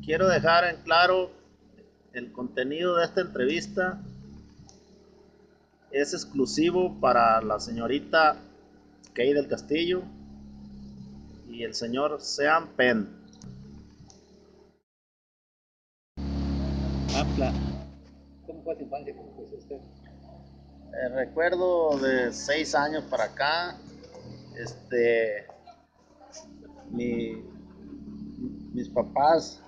quiero dejar en claro el contenido de esta entrevista es exclusivo para la señorita Kay del Castillo y el señor Sean Penn. ¿Cómo fue su infancia? ¿Cómo fue usted? Recuerdo de 6 años para acá, mis papás,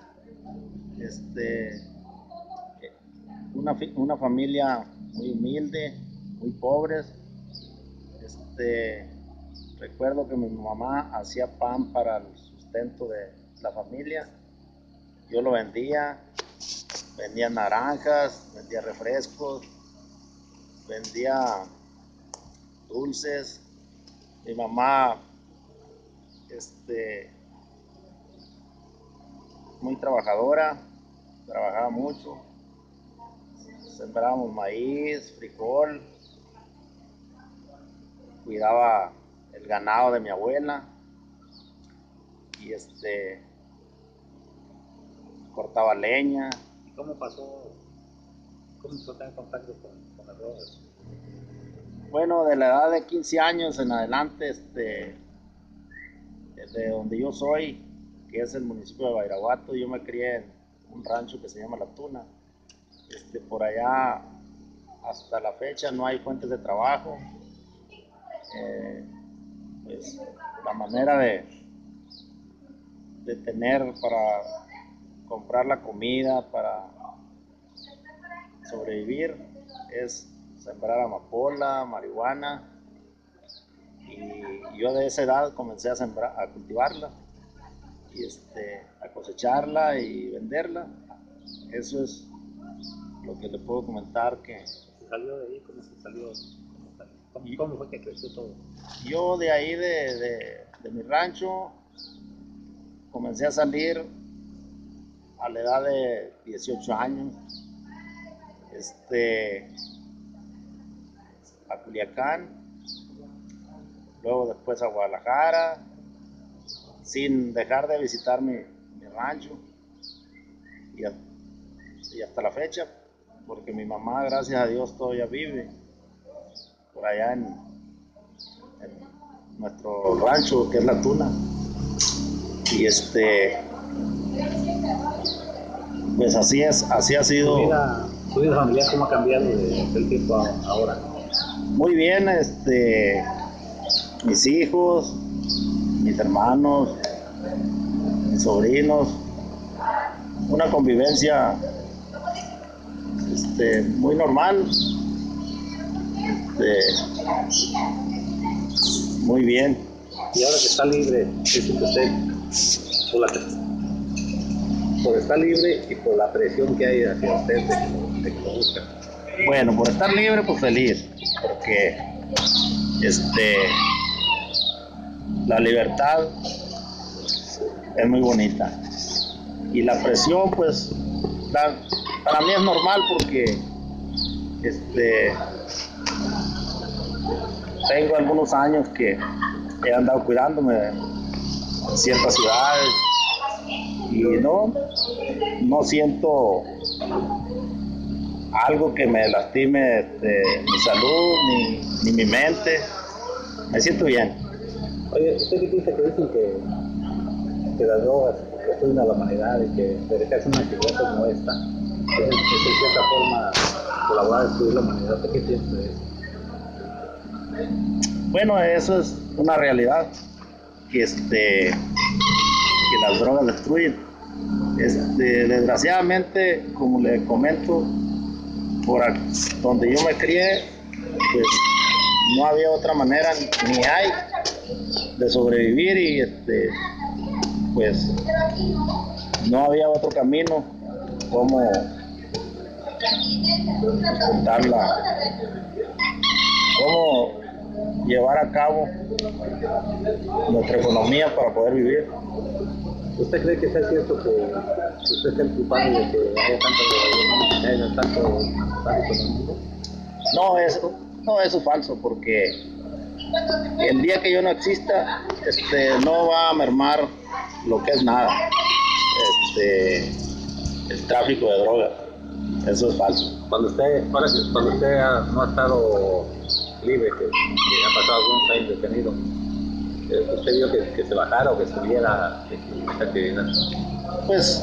una familia muy humilde, muy pobres. Recuerdo que mi mamá hacía pan para el sustento de la familia. Yo lo vendía naranjas, vendía refrescos, vendía dulces. Mi mamá, muy trabajadora, trabajaba mucho. Sembrábamos maíz, frijol, cuidaba el ganado de mi abuela y cortaba leña. ¿Y cómo pasó? ¿Cómo empezó a tener contacto con las drogas? Bueno, de la edad de 15 años en adelante, de donde yo soy, que es el municipio de Badiraguato, yo me crié en un rancho que se llama La Tuna. Por allá hasta la fecha no hay fuentes de trabajo. Pues la manera de tener para comprar la comida, para sobrevivir, es sembrar amapola, marihuana, y yo de esa edad comencé a cultivarla y a cosecharla y venderla. Eso es lo que le puedo comentar. Que ¿Se salió de ahí? ¿Cómo se salió? ¿Cómo fue que creció todo? Yo de ahí de mi rancho comencé a salir a la edad de 18 años, a Culiacán, luego después a Guadalajara, sin dejar de visitar mi rancho, y hasta la fecha, porque mi mamá, gracias a Dios, todavía vive por allá en nuestro rancho, que es La Tuna. Y pues así ha sido. ¿Tu vida familiar cómo ha cambiado del tiempo a ahora? Muy bien, mis hijos, mis hermanos, mis sobrinos, una convivencia muy normal, muy bien. Y ahora que está libre, ¿qué siente usted por estar libre y por la presión que hay hacia usted de que lo buscan? Bueno, por estar libre, pues feliz, porque la libertad es muy bonita, y la presión, pues para mí es normal, porque tengo algunos años que he andado cuidándome en ciertas ciudades y no siento algo que me lastime mi salud ni mi mente. Me siento bien. Oye, ¿usted qué piensa que dicen que las drogas destruyen a la humanidad y que debería hacer una actividad como esta es de cierta forma colaborar a destruir la humanidad? ¿Qué piensa de eso? Bueno, eso es una realidad, que las drogas destruyen. Desgraciadamente, como le comento, por donde yo me crié, pues no había otra manera, ni hay, de sobrevivir, y pues no había otro camino como cómo llevar a cabo nuestra economía para poder vivir. ¿Usted cree que sea cierto que usted sea el culpable de que haya tanto económico? No, eso es falso, porque el día que yo no exista, no va a mermar lo que es nada. el tráfico de drogas. Eso es falso. Cuando usted no ha estado libre, que ha pasado algunos años detenido, ¿usted vio que se bajara o que subiera esta actividad? Pues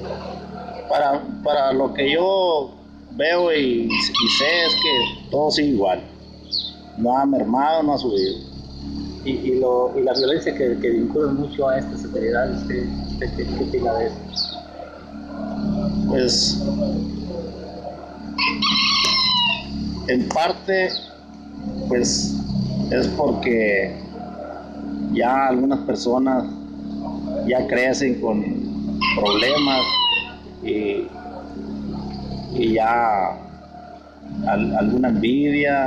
para lo que yo veo y sé es que todo sigue igual. No ha mermado, no ha subido. Y la violencia que vincula mucho a estas actividades, ¿usted qué opina de eso? Pues en parte pues es porque ya algunas personas ya crecen con problemas y ya alguna envidia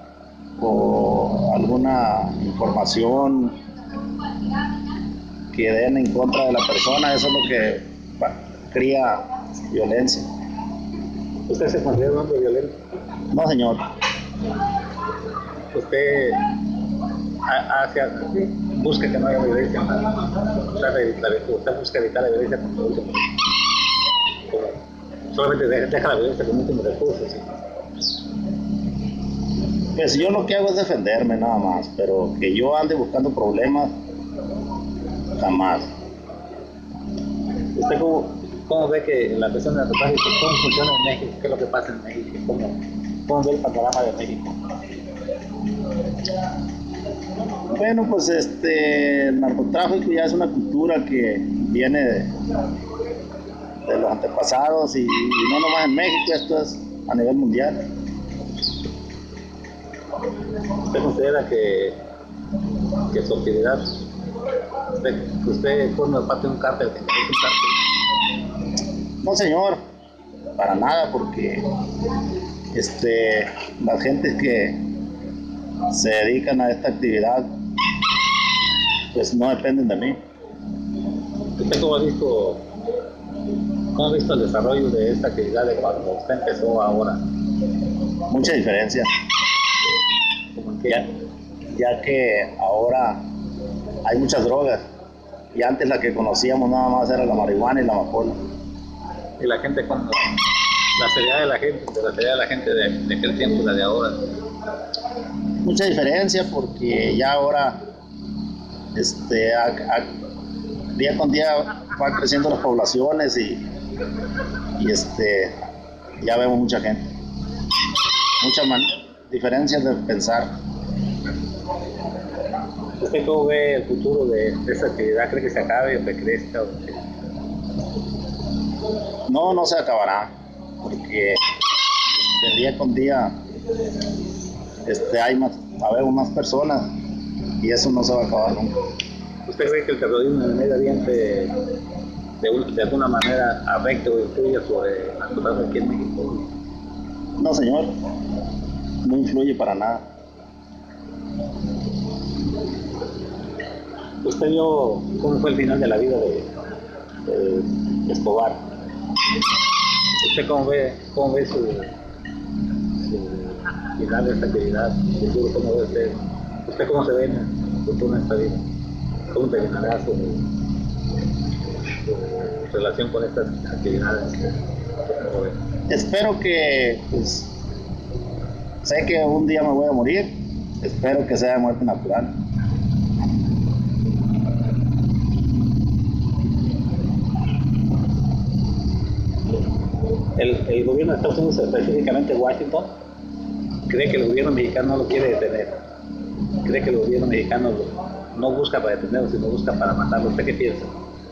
o alguna información que den en contra de la persona, eso es lo que cría violencia. ¿Usted se considera un hombre violento? No, señor. ¿Usted busca que no haya violencia? ¿Usted busca evitar la violencia como último? Solamente deja la violencia como último recurso, ¿sí? Pues yo lo que hago es defenderme nada más, pero que yo ande buscando problemas, jamás. ¿Usted cómo ve que la cuestión de narcotráfico, cómo funciona en México? ¿Qué es lo que pasa en México? ¿Cómo ve el panorama de México? Bueno, pues el narcotráfico ya es una cultura que viene de los antepasados y no nomás en México, esto es a nivel mundial. ¿Usted considera que su actividad, usted forma parte de un cártel, que es un cártel? No, señor, para nada, porque las gentes que se dedican a esta actividad pues no dependen de mí. ¿Usted cómo ha visto el desarrollo de esta actividad de cuando usted empezó ahora? Mucha diferencia. Ya que ahora hay muchas drogas y antes la que conocíamos nada más era la marihuana y la amapola. Y la gente, como la seriedad de la gente de aquel tiempo y la de ahora. Mucha diferencia porque ya ahora día con día van creciendo las poblaciones y ya vemos mucha gente, muchas diferencias de pensar. ¿Usted cómo ve el futuro de esta actividad? ¿Cree que se acabe o que crezca? No se acabará, porque día con día habemos más personas y eso no se va a acabar nunca. ¿Usted cree que el terrorismo en el Medio Oriente de alguna manera afecta o influye sobre las cosas aquí en México? No, señor, no influye para nada. ¿Usted vio cómo fue el final de la vida de Escobar? ¿Usted cómo ve su final de esta actividad? ¿Cómo ve usted cómo se ve en el futuro de esta vida? ¿Cómo terminará su relación con estas actividades? Espero que, pues, sé que un día me voy a morir, espero que sea de muerte natural. El gobierno de Estados Unidos, específicamente Washington, cree que el gobierno mexicano no lo quiere detener. Cree que el gobierno mexicano no busca para detenerlo, sino busca para matarlo. ¿Usted qué piensa?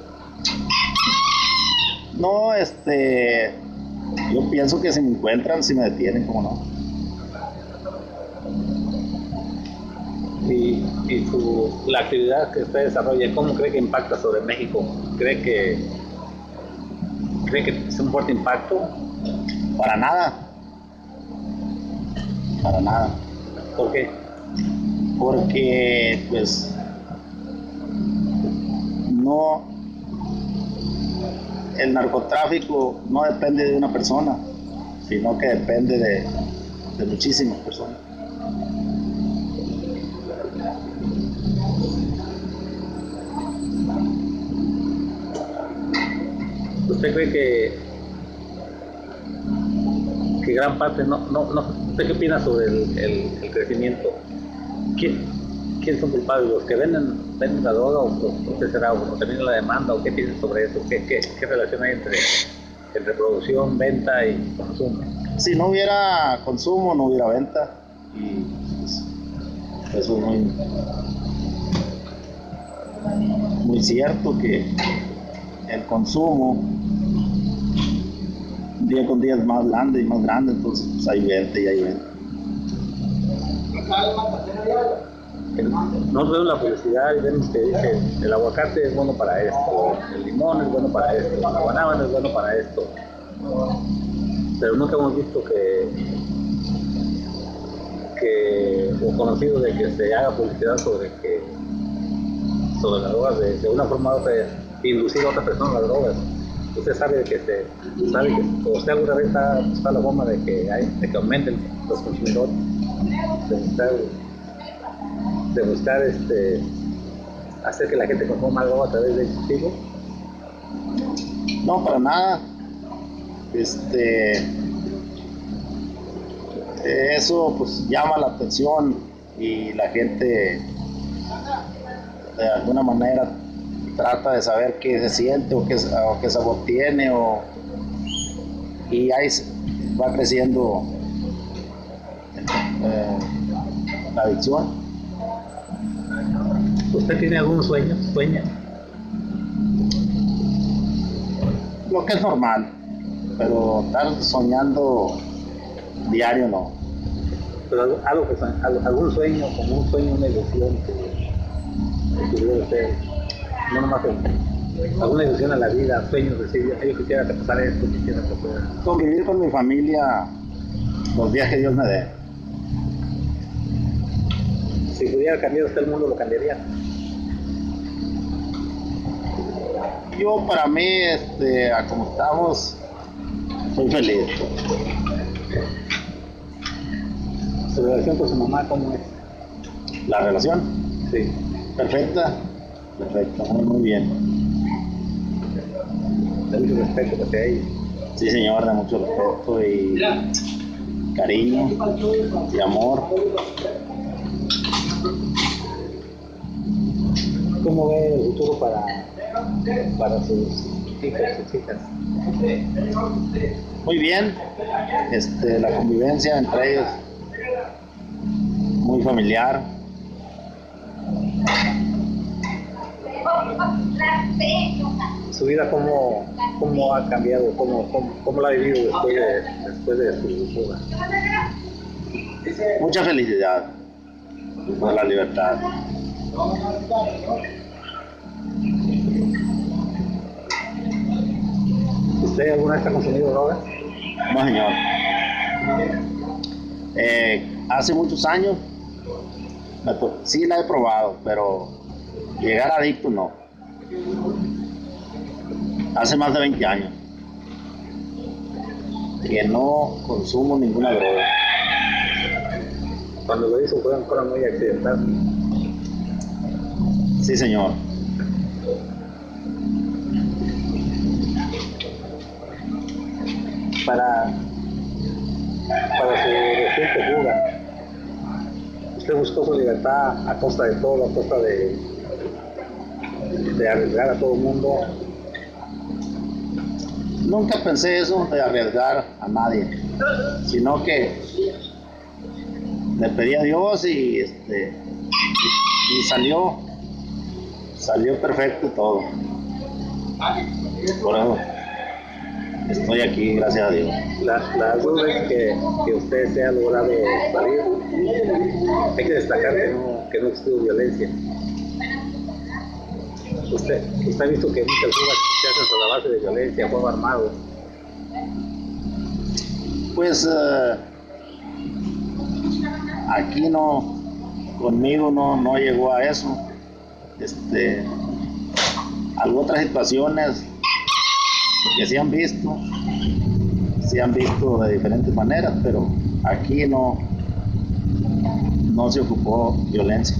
No, yo pienso que si me encuentran, si me detienen, ¿cómo no? Y la actividad que usted desarrolla, ¿cómo cree que impacta sobre México? ¿Cree que es un fuerte impacto? Para nada. Para nada. ¿Por qué? Porque, pues, el narcotráfico no depende de una persona, sino que depende de muchísimas personas. ¿Usted cree que gran parte, ¿usted qué opina sobre el crecimiento? ¿Quiénes son culpables? ¿Los que venden la droga o qué será? ¿O también la demanda? ¿O qué piensan sobre eso? ¿Qué relación hay entre producción, venta y consumo? Si no hubiera consumo, no hubiera venta. Y pues, eso es muy cierto que el consumo día con día es más grande y más grande, entonces pues hay venta y hay venta. Nos vemos la publicidad y vemos que dice el aguacate es bueno para esto, el limón es bueno para esto, la guanábana es bueno para esto, pero nunca hemos visto o conocido de que se haga publicidad sobre las drogas, de una forma u otra, inducir a otra persona a las drogas. Usted sabe o usted alguna vez está la forma de que aumenten los consumidores, de buscar hacer que la gente consuma algo a través del cultivo. No, para nada. Eso pues llama la atención y la gente de alguna manera trata de saber qué se siente o qué sabor tiene y ahí va creciendo la adicción. ¿Usted tiene algún sueño? ¿Sueña? Lo que es normal, pero estar soñando diario no. Pero algún sueño, como un sueño, una ilusión que tuviera usted, no nomás alguna ilusión a la vida, sueños, decir, yo quisiera que pasara esto, quisiera que fuera. Convivir con mi familia los días que Dios me dé. Si pudiera cambiar usted el mundo, ¿lo cambiaría? Yo para mí, a como estamos, soy feliz. ¿Su relación con su mamá cómo es? ¿La relación? Sí. Perfecta, muy bien. De mucho respeto hacia ella. Sí, señor, de mucho respeto y cariño y amor. ¿Cómo ve el futuro para sus hijos, sus hijas? Muy bien, la convivencia entre ellos muy familiar. ¿Su vida cómo ha cambiado? ¿Cómo la ha vivido después de su fuga? Mucha felicidad por la libertad. ¿Usted alguna vez ha consumido drogas? No, señor. Hace muchos años sí la he probado, pero llegar adicto no. Hace más de 20 años que no consumo ninguna droga. Cuando lo hizo fue muy accidental. Sí, señor. Para su reciente fuga, usted buscó su libertad a costa de todo, a costa de arriesgar a todo el mundo. Nunca pensé eso de arriesgar a nadie, sino que le pedí a Dios y salió perfecto todo. Por eso estoy aquí, gracias a Dios. Las dudas que usted se ha logrado salir, hay que destacar que no existió violencia. Usted ha visto que muchas fugas se hacen sobre la base de violencia, fuego armado. Pues aquí conmigo no llegó a eso. Algunas otras situaciones que se han visto de diferentes maneras, pero aquí no se ocupó violencia.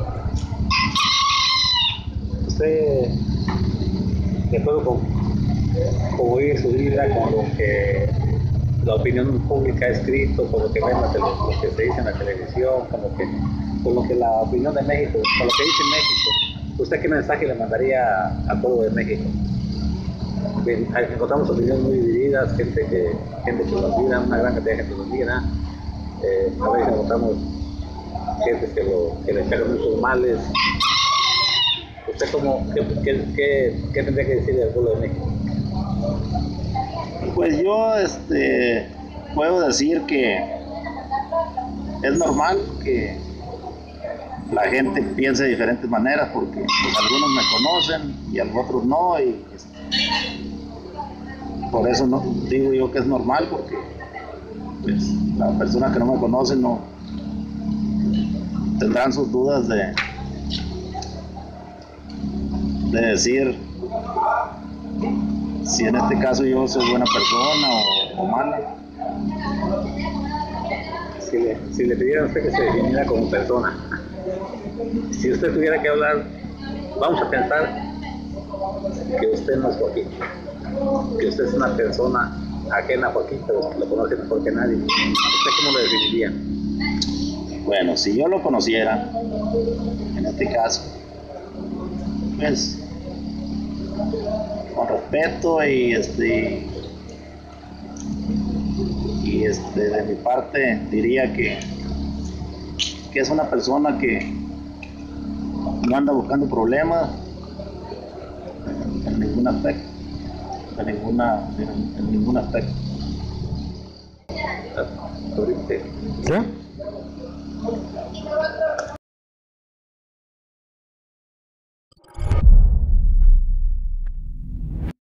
Usted, de acuerdo como vive su vida, con lo que la opinión pública ha escrito, con lo que ven lo que se dice en la televisión, con lo que la opinión de México, con lo que dice México, ¿usted qué mensaje le mandaría al pueblo de México? Encontramos opiniones muy divididas, gente que lo olvida, una gran cantidad de gente lo olvida. A veces encontramos gente que le echan muchos males. ¿Usted qué tendría que decirle al pueblo de México? Pues yo puedo decir que es normal que la gente piense de diferentes maneras, porque pues, algunos me conocen y a los otros no, y por eso no digo yo que es normal, porque pues las personas que no me conocen no tendrán sus dudas de decir si en este caso yo soy buena persona o mala. Si le pidiera a usted que se definiera como persona, si usted tuviera que hablar, vamos a pensar que usted no es Joaquín, que usted es una persona ajena a Joaquín, pero lo conoce mejor que nadie. ¿Usted cómo lo definiría? Bueno, si yo lo conociera, en este caso, pues con respeto y de mi parte diría que es una persona que no anda buscando problemas en ningún aspecto, en ningún aspecto. Sobre usted. ¿Qué?